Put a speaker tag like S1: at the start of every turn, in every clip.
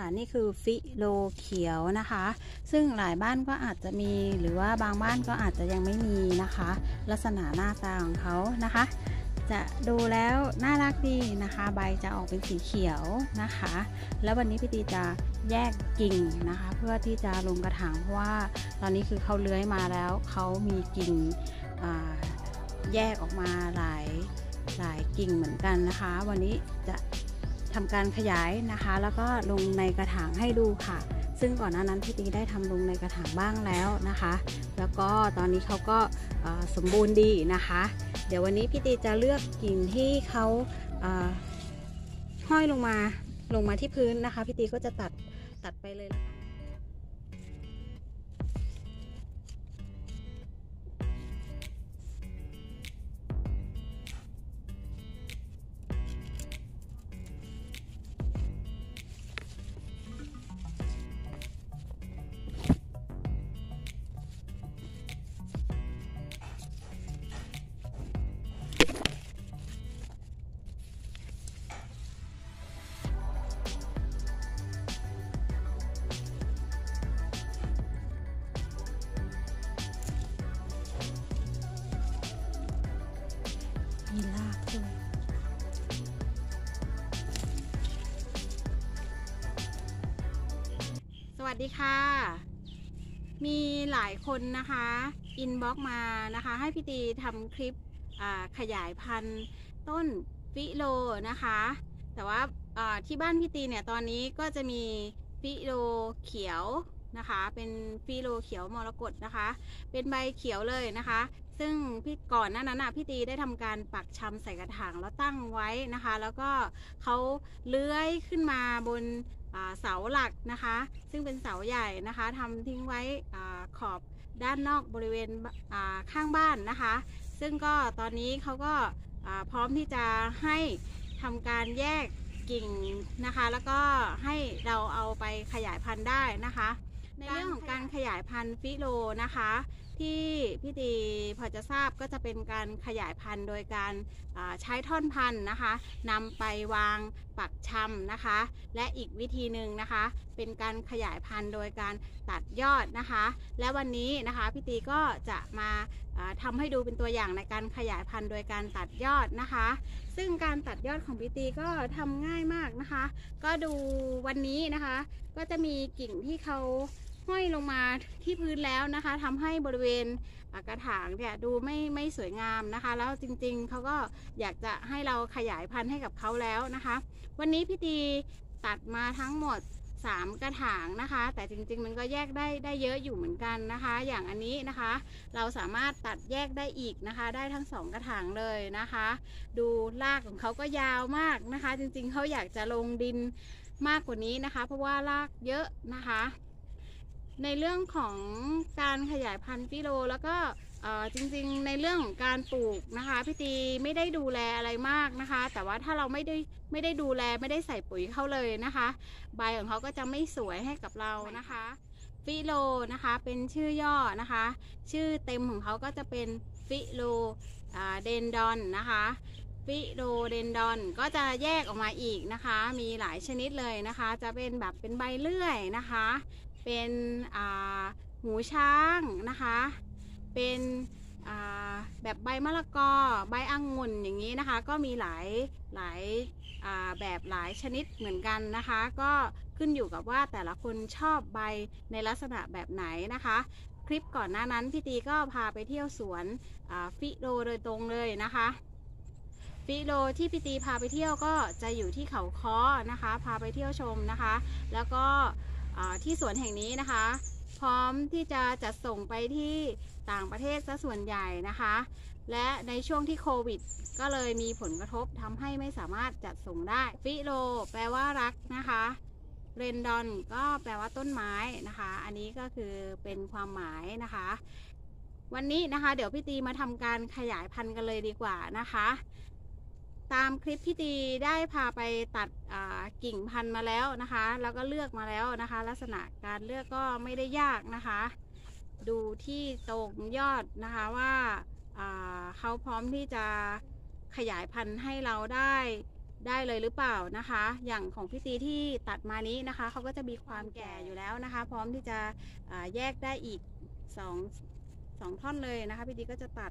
S1: นี่คือฟิโลเขียวนะคะซึ่งหลายบ้านก็อาจจะมีหรือว่าบางบ้านก็อาจจะยังไม่มีนะคะลักษณะหน้าตาของเขานะคะจะดูแล้วน่ารักดีนะคะใบจะออกเป็นสีเขียวนะคะแล้ววันนี้พี่ตีจะแยกกิ่งนะคะเพื่อที่จะลงกระถางเพราะว่าตอนนี้คือเขาเลื้อยมาแล้วเขามีกิ่งแยกออกมาหลายกิ่งเหมือนกันนะคะวันนี้จะทำการขยายนะคะแล้วก็ลงในกระถางให้ดูค่ะซึ่งก่อนหน้านั้นพี่ตีได้ทำลงในกระถางบ้างแล้วนะคะแล้วก็ตอนนี้เขาก็สมบูรณ์ดีนะคะเดี๋ยววันนี้พี่ตีจะเลือกกิ่งที่เขาห้อยลงมาที่พื้นนะคะพี่ตีก็จะตัดไปเลยมีรากด้วยสวัสดีค่ะมีหลายคนนะคะอินบ็อกมานะคะให้พี่ตีทำคลิปขยายพันธุ์ต้นฟิโลนะคะแต่ว่าที่บ้านพี่ตีเนี่ยตอนนี้ก็จะมีฟิโลเขียวนะคะเป็นฟิโลเขียวมรกตนะคะเป็นใบเขียวเลยนะคะซึ่งพี่ก่อนหน้านั้นพี่ตีได้ทำการปักชำใส่กระถางแล้วตั้งไว้นะคะแล้วก็เขาเลื้อยขึ้นมาบนเสาหลักนะคะซึ่งเป็นเสาใหญ่นะคะทำทิ้งไว้ขอบด้านนอกบริเวณข้างบ้านนะคะซึ่งก็ตอนนี้เขาก็พร้อมที่จะให้ทำการแยกกิ่งนะคะแล้วก็ให้เราเอาไปขยายพันธุ์ได้นะคะในเรื่องของการขยายพันธุ์ฟิโลนะคะที่พี่ตีพอจะทราบก็จะเป็นการขยายพันธุ์โดยการใช้ท่อนพันธุ์นะคะนำไปวางปักชำนะคะและอีกวิธีหนึ่งนะคะเป็นการขยายพันธุ์โดยการตัดยอดนะคะและวันนี้นะคะพี่ตีก็จะมาทำให้ดูเป็นตัวอย่างในการขยายพันธุ์โดยการตัดยอดนะคะซึ่งการตัดยอดของพี่ตีก็ทำง่ายมากนะคะก็ดูวันนี้นะคะก็จะมีกิ่งที่เขาห้อยลงมาที่พื้นแล้วนะคะทำให้บริเวณกระถางเนี่ยดูไม่สวยงามนะคะแล้วจริงๆเขาก็อยากจะให้เราขยายพันธุ์ให้กับเขาแล้วนะคะวันนี้พี่ตีตัดมาทั้งหมด3กระถางนะคะแต่จริงๆมันก็แยกได้เยอะอยู่เหมือนกันนะคะอย่างอันนี้นะคะเราสามารถตัดแยกได้อีกนะคะได้ทั้ง2กระถางเลยนะคะดูรากของเขาก็ยาวมากนะคะจริงๆเขาอยากจะลงดินมากกว่านี้นะคะเพราะว่ารากเยอะนะคะในเรื่องของการขยายพันธุ์ฟิโลแล้วก็จริงๆในเรื่องของการปลูกนะคะพี่ตีไม่ได้ดูแลอะไรมากนะคะแต่ว่าถ้าเราไม่ได้ดูแลไม่ได้ใส่ปุ๋ยเข้าเลยนะคะใบของเขาก็จะไม่สวยให้กับเรานะคะฟิโลนะคะเป็นชื่อย่อนะคะชื่อเต็มของเขาก็จะเป็นฟิโลเดนดอนนะคะฟิโลเดนดอนก็จะแยกออกมาอีกนะคะมีหลายชนิดเลยนะคะจะเป็นแบบเป็นใบเลื่อยนะคะเป็นหูช้างนะคะเป็นแบบใบมะละกอใบองุ่นอย่างนี้นะคะก็มีหลายแบบหลายชนิดเหมือนกันนะคะก็ขึ้นอยู่กับว่าแต่ละคนชอบใบในลักษณะแบบไหนนะคะคลิปก่อนหน้านั้นพี่ตีก็พาไปเที่ยวสวนฟิโลโดยตรงเลยนะคะฟิโลที่พี่ตีพาไปเที่ยวก็จะอยู่ที่เขาค้อนะคะพาไปเที่ยวชมนะคะแล้วก็ที่สวนแห่งนี้นะคะพร้อมที่จะจัดส่งไปที่ต่างประเทศซะส่วนใหญ่นะคะและในช่วงที่โควิดก็เลยมีผลกระทบทำให้ไม่สามารถจัดส่งได้ฟิโลแปลว่ารักนะคะเรนดอนก็แปลว่าต้นไม้นะคะอันนี้ก็คือเป็นความหมายนะคะวันนี้นะคะเดี๋ยวพี่ตีมาทำการขยายพันธุ์กันเลยดีกว่านะคะตามคลิปพี่ตีได้พาไปตัดกิ่งพันธุ์มาแล้วนะคะแล้วก็เลือกมาแล้วนะคะลักษณะการเลือกก็ไม่ได้ยากนะคะดูที่ตรงยอดนะคะว่าเขาพร้อมที่จะขยายพันธุ์ให้เราได้เลยหรือเปล่านะคะ อย่างของพี่ตีที่ตัดมานี้นะคะเขาก็จะมีความแก่อยู่แล้วนะคะ พร้อมที่จะแยกได้อีกสองท่อนเลยนะคะพี่ตีก็จะตัด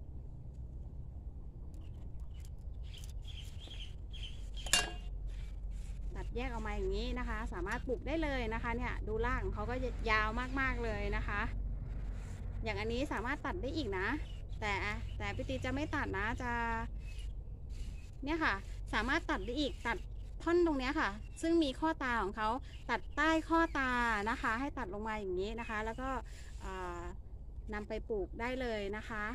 S1: แยกออกมาอย่างนี้นะคะสามารถปลูกได้เลยนะคะเนี่ยดูรากของเขาก็ยาวมากๆเลยนะคะอย่างอันนี้สามารถตัดได้อีกนะแต่พี่ตีจะไม่ตัดนะจะเนี่ยค่ะสามารถตัดได้อีกตัดท่อนตรงเนี้ยค่ะซึ่งมีข้อตาของเขาตัดใต้ข้อตานะคะให้ตัดลงมาอย่างนี้นะคะแล้วก็นำไปปลูกได้เลยนะคะ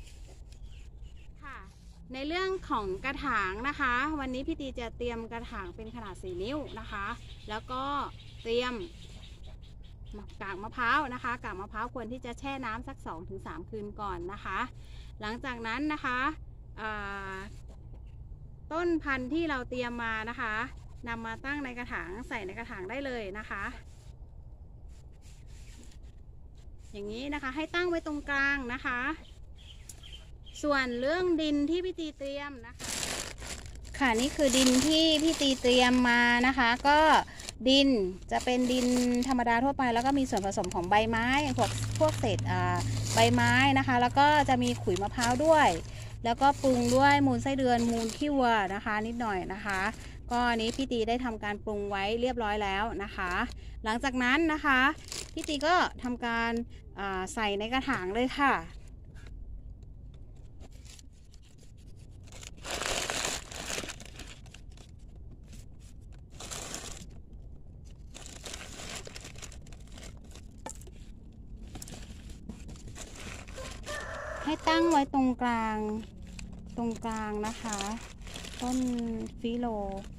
S1: ค่ะในเรื่องของกระถางนะคะวันนี้พี่ตีจะเตรียมกระถางเป็นขนาด4 นิ้วนะคะแล้วก็เตรียมกากมะพร้าวนะคะกากมะพร้าวควรที่จะแช่น้ำสัก 2-3 คืนก่อนนะคะหลังจากนั้นนะคะต้นพันธุ์ที่เราเตรียมมานะคะนำมาตั้งในกระถางใส่ในกระถางได้เลยนะคะอย่างนี้นะคะให้ตั้งไว้ตรงกลางนะคะส่วนเรื่องดินที่พี่ตีเตรียมนะคะค่ะนี่คือดินที่พี่ตีเตรียมมานะคะก็ดินจะเป็นดินธรรมดาทั่วไปแล้วก็มีส่วนผสมของใบไม้พวกเศษใบไม้นะคะแล้วก็จะมีขุยมะพร้าวด้วยแล้วก็ปรุงด้วยมูลไส้เดือนมูลขี้วัวนะคะนิดหน่อยนะคะก็อันนี้พี่ตีได้ทำการปรุงไว้เรียบร้อยแล้วนะคะหลังจากนั้นนะคะพี่ตีก็ทำการใส่ในกระถางเลยค่ะให้ตั้งไว้ตรงกลางนะคะต้นฟิโล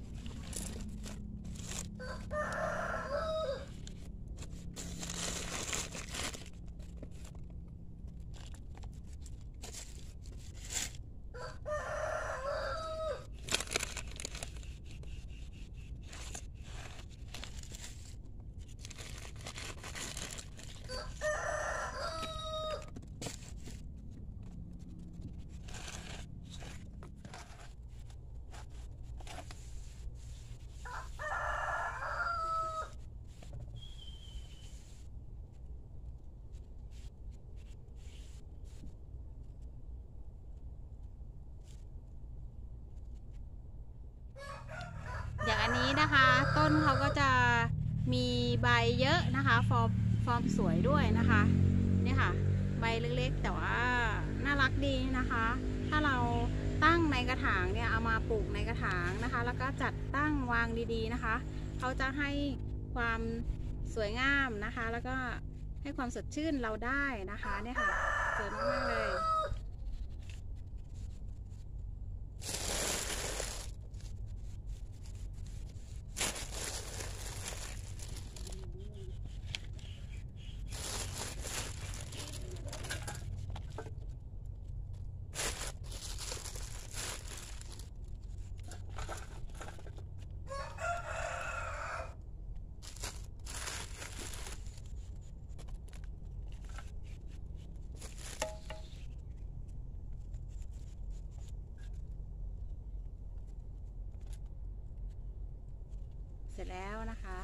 S1: อย่างอันนี้นะคะต้นเขาก็จะมีใบเยอะนะคะฟอร์มสวยด้วยนะคะเนี่ยค่ะใบเล็กๆแต่ว่าน่ารักดีนะคะถ้าเราตั้งในกระถางเนี่ยเอามาปลูกในกระถางนะคะแล้วก็จัดตั้งวางดีๆนะคะเขาจะให้ความสวยงามนะคะแล้วก็ให้ความสดชื่นเราได้นะคะเนี่ยค่ะสวยมากๆเลยเสร็จแล้วนะคะ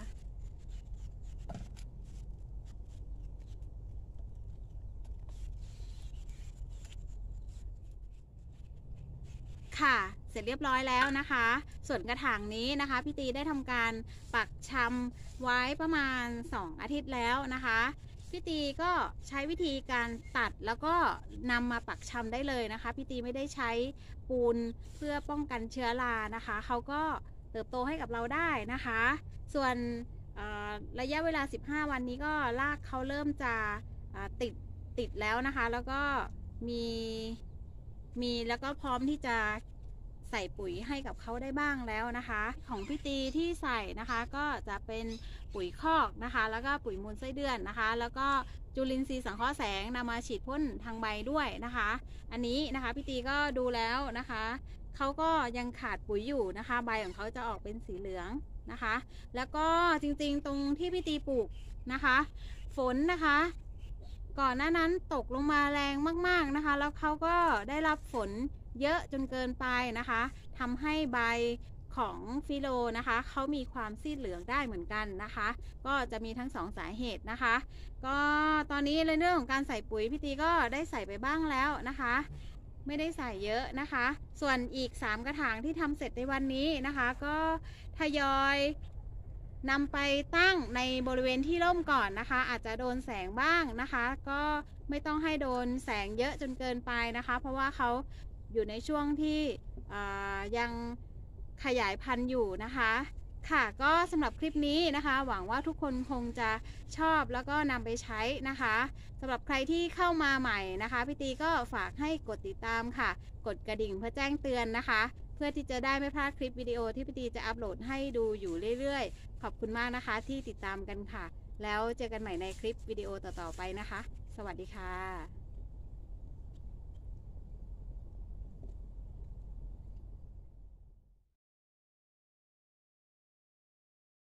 S1: ค่ะเสร็จเรียบร้อยแล้วนะคะส่วนกระถางนี้นะคะพี่ตีได้ทำการปักชำไว้ประมาณ2 อาทิตย์แล้วนะคะพี่ตีก็ใช้วิธีการตัดแล้วก็นำมาปักชำได้เลยนะคะพี่ตีไม่ได้ใช้ปูนเพื่อป้องกันเชื้อรานะคะเขาก็เติบโตให้กับเราได้นะคะส่วนระยะเวลา15 วันนี้ก็รากเขาเริ่มจะติดแล้วนะคะแล้วก็มีแล้วก็พร้อมที่จะใส่ปุ๋ยให้กับเขาได้บ้างแล้วนะคะของพี่ตีที่ใส่นะคะก็จะเป็นปุ๋ยคอกนะคะแล้วก็ปุ๋ยมูลไส้เดือนนะคะแล้วก็จุลินทรีย์สังเคราะห์แสงนำมาฉีดพ่นทางใบด้วยนะคะอันนี้นะคะพี่ตีก็ดูแล้วนะคะเขาก็ยังขาดปุ๋ยอยู่นะคะใบของเขาจะออกเป็นสีเหลืองนะคะแล้วก็จริงๆตรงที่พี่ตีปลูกนะคะฝนนะคะก่อนหน้านั้นตกลงมาแรงมากๆนะคะแล้วเขาก็ได้รับฝนเยอะจนเกินไปนะคะทำให้ใบของฟิโลนะคะเขามีความซีดเหลืองได้เหมือนกันนะคะ ก็จะมีทั้ง2สาเหตุนะคะ ก็ตอนนี้ในเรื่องของการใส่ปุ๋ยพี่ตีก็ได้ใส่ไปบ้างแล้วนะคะ ไม่ได้ใส่เยอะนะคะ ส่วนอีก3กระถางที่ทำเสร็จในวันนี้นะคะ ก็ทยอยนำไปตั้งในบริเวณที่ร่มก่อนนะคะ อาจจะโดนแสงบ้างนะคะ ก็ไม่ต้องให้โดนแสงเยอะจนเกินไปนะคะ เพราะว่าเขาอยู่ในช่วงที่ยังขยายพันธุ์อยู่นะคะค่ะก็สำหรับคลิปนี้นะคะหวังว่าทุกคนคงจะชอบแล้วก็นำไปใช้นะคะสำหรับใครที่เข้ามาใหม่นะคะพี่ตีก็ฝากให้กดติดตามค่ะกดกระดิ่งเพื่อแจ้งเตือนนะคะเพื่อที่จะได้ไม่พลาดคลิปวิดีโอที่พี่ตีจะอัปโหลดให้ดูอยู่เรื่อยๆขอบคุณมากนะคะที่ติดตามกันค่ะแล้วเจอกันใหม่ในคลิปวิดีโอต่อๆไปนะคะสวัสดีค่ะ